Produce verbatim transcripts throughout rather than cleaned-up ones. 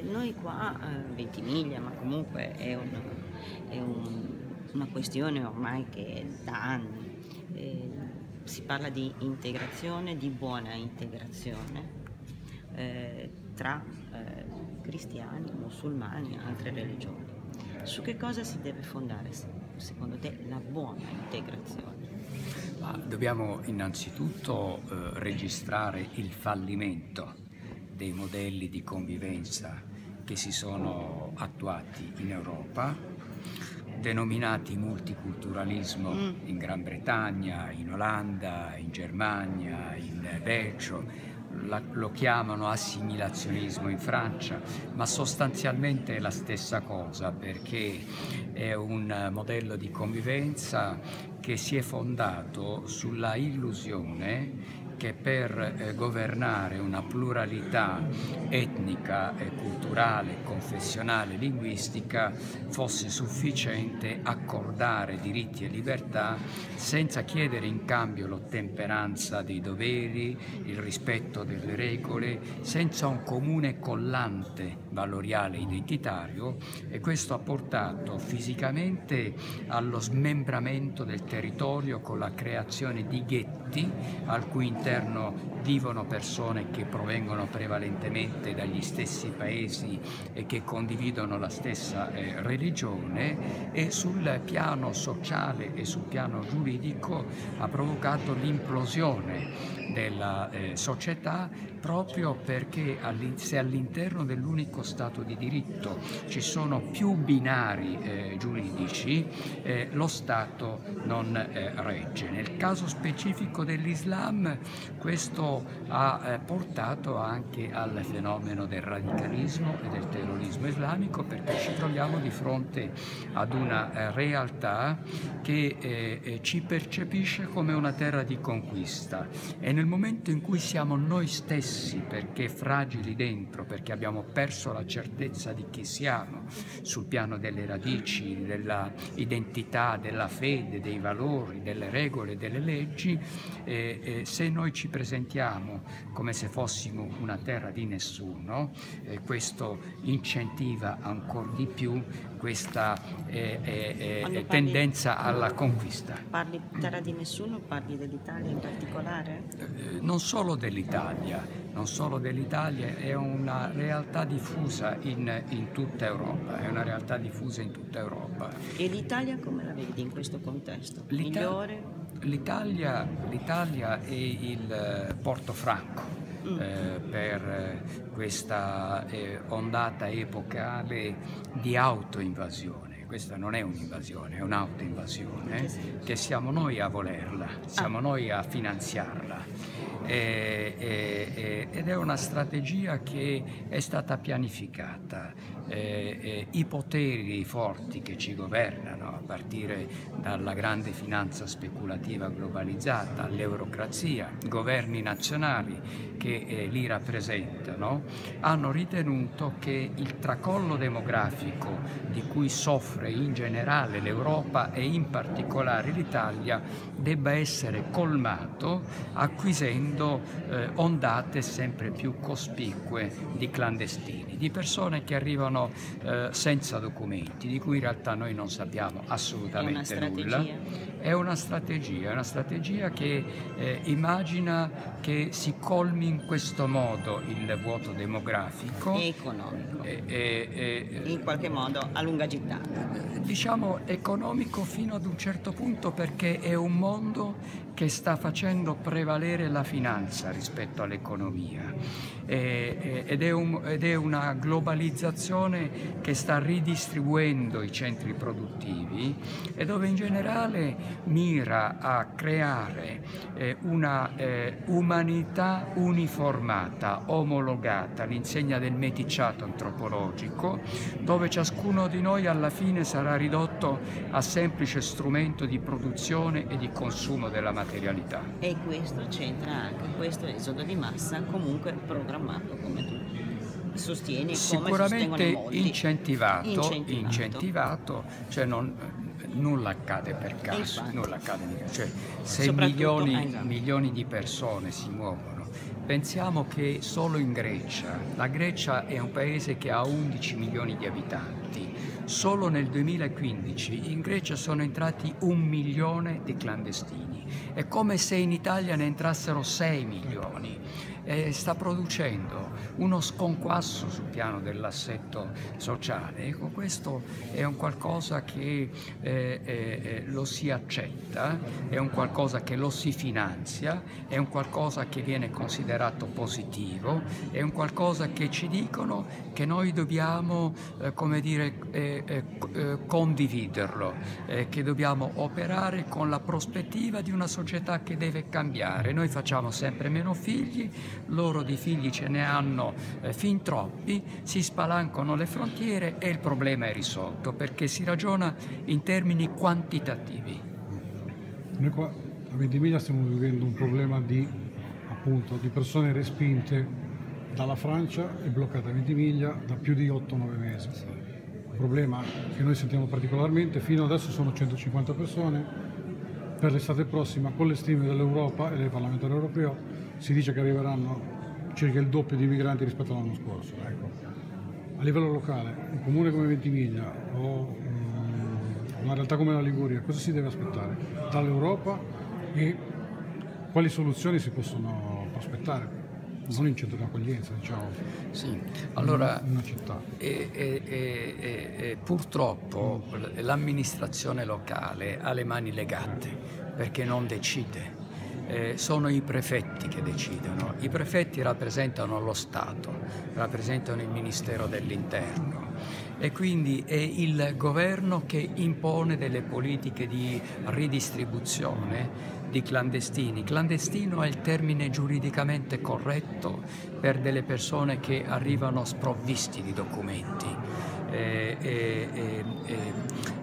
E noi qua, eh, Ventimiglia, ma comunque è, un, è un- una questione ormai che è da anni. Eh, si parla di integrazione, di buona integrazione eh, tra eh, cristiani, musulmani e altre religioni. Su che cosa si deve fondare, secondo te, la buona integrazione? Ma dobbiamo innanzitutto eh, registrare il fallimento dei modelli di convivenza che si sono attuati in Europa, denominati multiculturalismo Mm. in Gran Bretagna, in Olanda, in Germania, in Belgio. La, lo chiamano assimilazionismo in Francia, ma sostanzialmente è la stessa cosa, perché è un modello di convivenza che si è fondato sulla illusione che per eh, governare una pluralità etnica, e culturale, confessionale, linguistica fosse sufficiente accordare diritti e libertà senza chiedere in cambio l'ottemperanza dei doveri, il rispetto delle regole, senza un comune collante valoriale identitario, e questo ha portato fisicamente allo smembramento del territorio con la creazione di ghetti al cui interno vivono persone che provengono prevalentemente dagli stessi paesi e che condividono la stessa eh, religione, e sul piano sociale e sul piano giuridico ha provocato l'implosione della eh, società, proprio perché se all'interno dell'unico Stato di diritto ci sono più binari eh, giuridici, eh, lo Stato non eh, regge. Nel caso specifico dell'Islam questo ha eh, portato anche al fenomeno del radicalismo e del terrorismo islamico, perché ci troviamo di fronte ad una eh, realtà che eh, ci percepisce come una terra di conquista, e nel momento in cui siamo noi stessi, perché fragili dentro, perché abbiamo perso la certezza di chi siamo sul piano delle radici, della identità, della fede, dei valori, delle regole, delle leggi, eh, eh, se noi ci presentiamo come se fossimo una terra di nessuno, eh, questo incentiva ancora di più questa eh, eh, eh, tendenza alla conquista. Parli terra di nessuno, parli dell'Italia in particolare? Eh, non solo dell'Italia, non solo dell'Italia, è una realtà diffusa in, in tutta Europa, è una realtà diffusa in tutta Europa. E l'Italia come la vedi in questo contesto? L'Ita- Migliore? L'Italia, l'Italia è il Portofranco Mm. eh, per questa eh, ondata epocale di autoinvasione. Questa non è un'invasione, è un'autoinvasione, che siamo noi a volerla, siamo noi a finanziarla. E, e, ed è una strategia che è stata pianificata. Eh, eh, I poteri forti che ci governano, a partire dalla grande finanza speculativa globalizzata all'eurocrazia, governi nazionali che eh, li rappresentano, hanno ritenuto che il tracollo demografico di cui soffre in generale l'Europa e in particolare l'Italia debba essere colmato acquisendo eh, ondate sempre più cospicue di clandestini, di persone che arrivano eh, senza documenti, di cui in realtà noi non sappiamo assolutamente nulla. È una strategia, è una strategia che eh, immagina che si colmi in questo modo il vuoto demografico e economico, e, e, e, in qualche modo a lunga gittata. Diciamo economico fino ad un certo punto, perché è un mondo che sta facendo prevalere la finanza rispetto all'economia, e, ed, è un, ed è una globalizzazione che sta ridistribuendo i centri produttivi, e dove in generale mira a creare eh, una eh, umanità uniformata, omologata, all'insegna del meticciato antropologico, dove ciascuno di noi alla fine sarà ridotto a semplice strumento di produzione e di consumo della materialità. E questo c'entra anche questo esodo di massa, comunque programmato, come tu sostieni, sicuramente come sostengono molti. incentivato, incentivato, incentivato, cioè non, nulla accade per caso, nulla accade, cioè se milioni, milioni di persone si muovono pensiamo che solo in Grecia, la Grecia è un paese che ha undici milioni di abitanti, solo nel duemilaquindici in Grecia sono entrati un milione di clandestini. È come se in Italia ne entrassero sei milioni. Eh, sta producendo uno sconquasso sul piano dell'assetto sociale. Ecco, questo è un qualcosa che eh, eh, lo si accetta, è un qualcosa che lo si finanzia, è un qualcosa che viene considerato positivo, è un qualcosa che ci dicono che noi dobbiamo, eh, come dire, eh, eh, condividerlo, eh, che dobbiamo operare con la prospettiva di una società che deve cambiare. Noi facciamo sempre meno figli, loro di figli ce ne hanno eh, fin troppi, si spalancano le frontiere e il problema è risolto, perché si ragiona in termini quantitativi. Noi qua a Ventimiglia stiamo vivendo un problema di, appunto, di persone respinte dalla Francia e bloccate a Ventimiglia da più di otto nove mesi. Un problema che noi sentiamo particolarmente, fino adesso sono centocinquanta persone, per l'estate prossima con le stime dell'Europa e del Parlamento europeo si dice che arriveranno circa il doppio di migranti rispetto all'anno scorso. Ecco. A livello locale, un comune come Ventimiglia o um, una realtà come la Liguria, cosa si deve aspettare dall'Europa e quali soluzioni si possono prospettare? Non in centro d'accoglienza, diciamo. Sì, allora in una città. E, e, e, e, purtroppo l'amministrazione locale ha le mani legate perché non decide. Eh, sono i prefetti che decidono. I prefetti rappresentano lo Stato, rappresentano il Ministero dell'Interno e quindi è il governo che impone delle politiche di ridistribuzione di clandestini. Clandestino è il termine giuridicamente corretto per delle persone che arrivano sprovvisti di documenti. Eh, eh, eh, eh,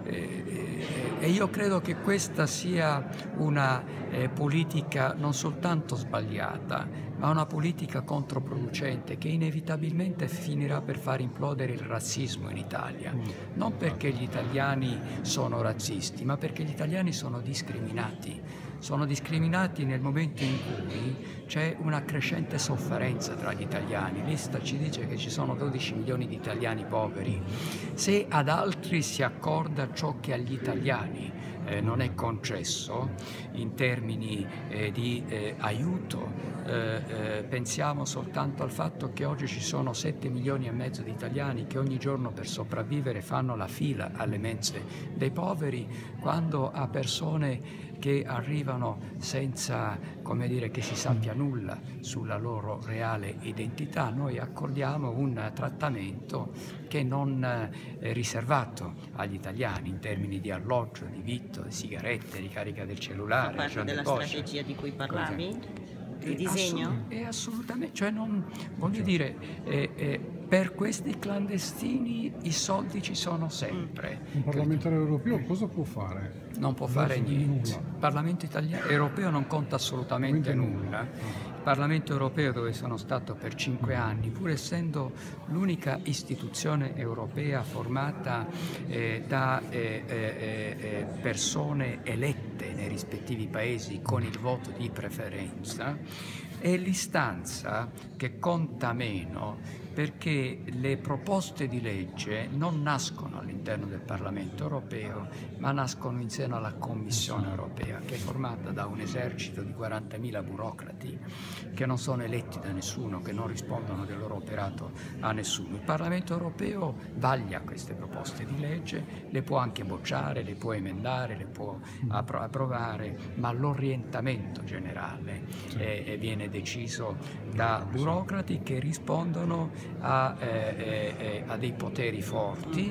eh, e io credo che questa sia una eh, politica non soltanto sbagliata, ma una politica controproducente che inevitabilmente finirà per far implodere il razzismo in Italia. Non perché gli italiani sono razzisti, ma perché gli italiani sono discriminati. Sono discriminati nel momento in cui c'è una crescente sofferenza tra gli italiani. L'Istat ci dice che ci sono dodici milioni di italiani poveri. Se ad altri si accorda ciò che agli italiani eh, non è concesso in termini eh, di eh, aiuto, eh, eh, pensiamo soltanto al fatto che oggi ci sono sette milioni e mezzo di italiani che ogni giorno per sopravvivere fanno la fila alle mense dei poveri, quando a persone che arrivano senza, come dire, che si sappia nulla sulla loro reale identità, noi accordiamo un trattamento che non è riservato agli italiani in termini di alloggio, di vitto, di sigarette, di carica del cellulare. Fa parte della strategia di cui parlavi? Di disegno? È assolutamente, cioè non, voglio dire, eh, eh, per questi clandestini i soldi ci sono sempre. Un parlamentare europeo cosa può fare? Non può fare niente. Il Parlamento italiano, europeo non conta assolutamente nulla. Il Parlamento europeo, dove sono stato per cinque anni, pur essendo l'unica istituzione europea formata eh, da eh, eh, eh, persone elette nei rispettivi paesi con il voto di preferenza, è l'istanza che conta meno, perché le proposte di legge non nascono all'interno del Parlamento europeo, ma nascono in seno alla Commissione europea, che è formata da un esercito di quarantamila burocrati che non sono eletti da nessuno, che non rispondono del loro operato a nessuno. Il Parlamento europeo vaglia queste proposte di legge, le può anche bocciare, le può emendare, le può appro- approvare, ma l'orientamento generale eh, viene deciso da burocrati che rispondono A, eh, eh, a dei poteri forti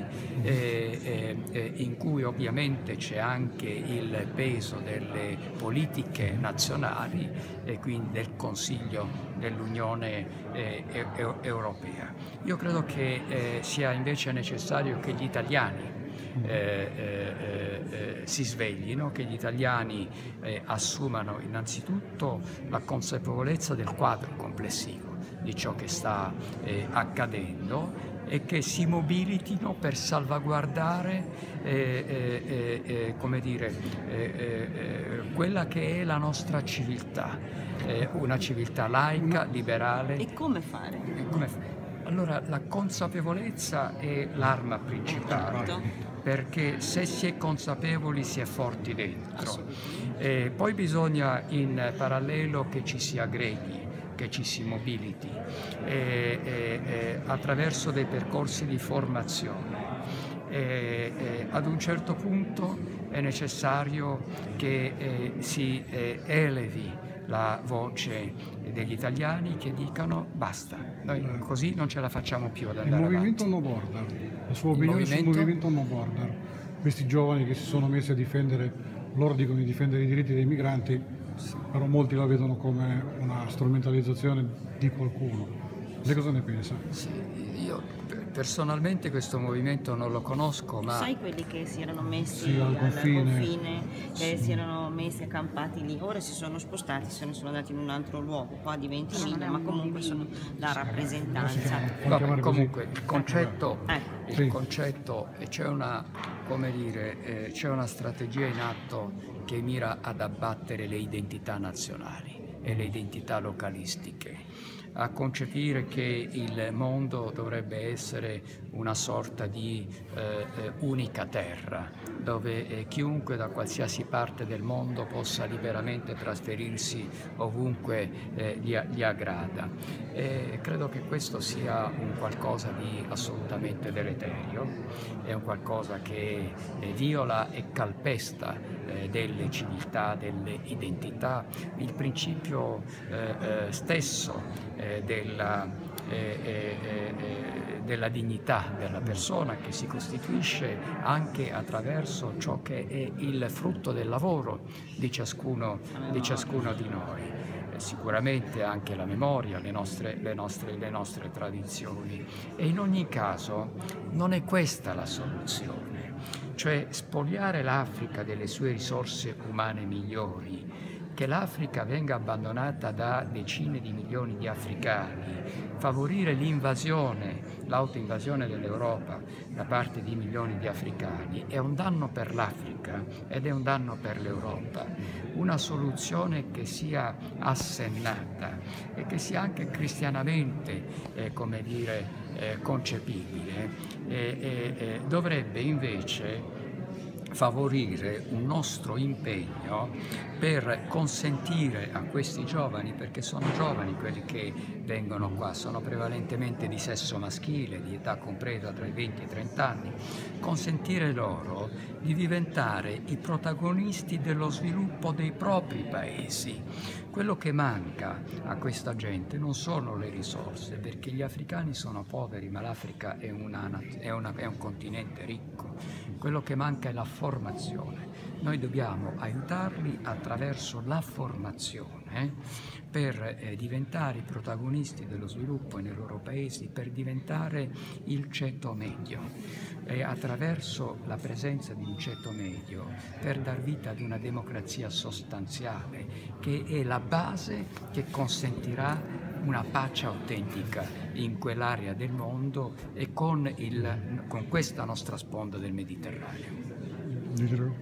eh, eh, in cui ovviamente c'è anche il peso delle politiche nazionali e quindi del Consiglio dell'Unione eh, e- Europea. Io credo che eh, sia invece necessario che gli italiani Eh, eh, eh, si sveglino, che gli italiani eh, assumano innanzitutto la consapevolezza del quadro complessivo di ciò che sta eh, accadendo e che si mobilitino per salvaguardare eh, eh, eh, come dire, eh, eh, quella che è la nostra civiltà, eh, una civiltà laica, liberale. E come fare? E come fa- Allora, la consapevolezza è l'arma principale, Certo. perché se si è consapevoli si è forti dentro. E poi bisogna in parallelo che ci si aggreghi, che ci si mobiliti e, e, e, attraverso dei percorsi di formazione. E, e, ad un certo punto è necessario che eh, si eh, elevi la voce degli italiani che dicano basta, noi così non ce la facciamo più ad Il andare movimento avanti. No Border, la sua Il opinione sul movimento? movimento No Border, questi giovani che si sono messi a difendere, loro dicono di difendere i diritti dei migranti, però molti la vedono come una strumentalizzazione di qualcuno. Lei cosa ne pensa? Sì, io personalmente questo movimento non lo conosco, ma Sai quelli che si erano messi Sì, al al confine. confine, che si erano messi accampati lì, ora si sono spostati, se ne sono andati in un altro luogo, qua di Ventimiglia, ma comunque sono la rappresentanza. Puoi vabbè, chiamare così? comunque il concetto, Ecco. il Sì. concetto eh, c'è una, come dire, eh, c'è una strategia in atto che mira ad abbattere le identità nazionali e le identità localistiche, a concepire che il mondo dovrebbe essere una sorta di eh, eh, unica terra, dove eh, chiunque da qualsiasi parte del mondo possa liberamente trasferirsi ovunque eh, gli, gli aggrada. E credo che questo sia un qualcosa di assolutamente deleterio, è un qualcosa che eh, viola e calpesta eh, delle civiltà, delle identità, il principio eh, eh, stesso eh, della, eh, eh, eh, della dignità della persona, che si costituisce anche attraverso ciò che è il frutto del lavoro di ciascuno di, ciascuno di noi. Eh, sicuramente anche la memoria, le nostre, le, nostre, le nostre tradizioni. E in ogni caso non è questa la soluzione, cioè spogliare l'Africa delle sue risorse umane migliori, che l'Africa venga abbandonata da decine di milioni di africani, favorire l'invasione, l'autoinvasione dell'Europa da parte di milioni di africani è un danno per l'Africa ed è un danno per l'Europa. Una soluzione che sia assennata e che sia anche cristianamente, eh, come dire, eh, concepibile, eh, eh, eh, dovrebbe invece favorire un nostro impegno per consentire a questi giovani, perché sono giovani quelli che vengono qua, sono prevalentemente di sesso maschile, di età compresa tra i venti e i trenta anni, consentire loro di diventare i protagonisti dello sviluppo dei propri paesi. Quello che manca a questa gente non sono le risorse, perché gli africani sono poveri, ma l'Africa è, una, è, una, è un continente ricco. Quello che manca è la formazione. Noi dobbiamo aiutarli attraverso la formazione per eh, diventare i protagonisti dello sviluppo nei loro paesi, per diventare il ceto medio, e attraverso la presenza di un ceto medio per dar vita ad una democrazia sostanziale, che è la base che consentirà una pace autentica in quell'area del mondo e con, il, con questa nostra sponda del Mediterraneo. Ditelo.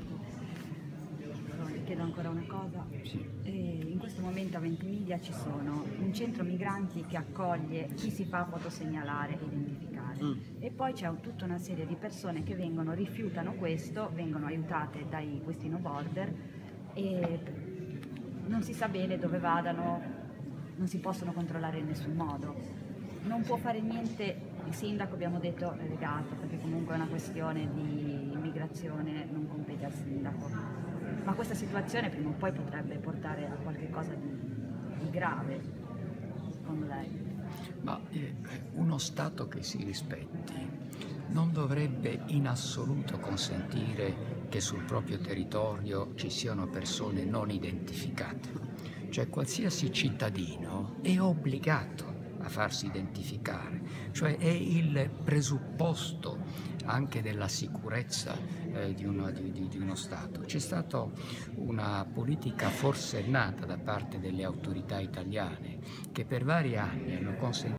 Chiedo ancora una cosa. Sì. Eh, in questo momento a Ventimiglia ci sono un centro migranti che accoglie chi si fa fotosegnalare e identificare, Mm. e poi c'è un- tutta una serie di persone che vengono, rifiutano questo, vengono aiutate dai questi No Border e non si sa bene dove vadano, non si possono controllare in nessun modo. Non può fare niente il sindaco, abbiamo detto, è legato, perché comunque è una questione di immigrazione, non compete al sindaco. Ma questa situazione prima o poi potrebbe portare a qualche cosa di, di grave, secondo lei? Ma eh, uno Stato che si rispetti non dovrebbe in assoluto consentire che sul proprio territorio ci siano persone non identificate. Cioè qualsiasi cittadino è obbligato a farsi identificare, cioè è il presupposto anche della sicurezza eh, di, uno, di, di, di uno Stato. C'è stata una politica forsennata da parte delle autorità italiane che per vari anni hanno consentito